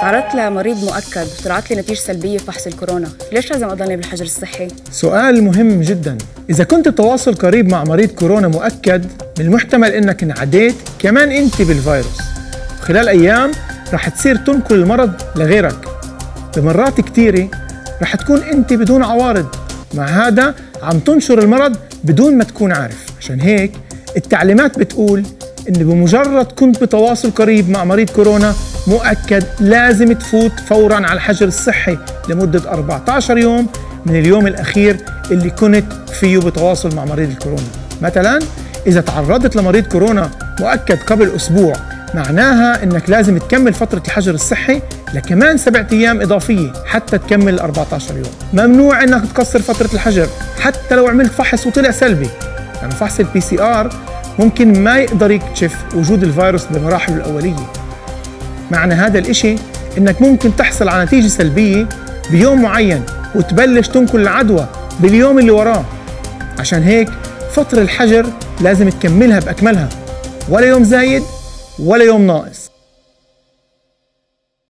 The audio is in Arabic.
تعرضت لمريض مؤكد وطلعت لي نتيجة سلبية في فحص الكورونا، ليش لازم أضلني بالحجر الصحي؟ سؤال مهم جدا. إذا كنت بتواصل قريب مع مريض كورونا مؤكد، من المحتمل إنك انعديت كمان أنت بالفيروس. خلال أيام رح تصير تنقل المرض لغيرك. بمرات كتيرة رح تكون أنت بدون عوارض، مع هذا عم تنشر المرض بدون ما تكون عارف. عشان هيك التعليمات بتقول إن بمجرد كنت بتواصل قريب مع مريض كورونا مؤكد لازم تفوت فوراً على الحجر الصحي لمدة 14 يوم من اليوم الأخير اللي كنت فيه بتواصل مع مريض الكورونا. مثلاً إذا تعرضت لمريض كورونا مؤكد قبل أسبوع، معناها إنك لازم تكمل فترة الحجر الصحي لكمان 7 أيام إضافية حتى تكمل 14 يوم. ممنوع إنك تقصر فترة الحجر حتى لو عملت فحص وطلع سلبي، يعني فحص الPCR ممكن ما يقدر يكتشف وجود الفيروس بمراحله الأولية. معنى هذا الإشي إنك ممكن تحصل على نتيجة سلبية بيوم معين وتبلش تنقل العدوى باليوم اللي وراه. عشان هيك فترة الحجر لازم تكملها بأكملها، ولا يوم زايد ولا يوم ناقص.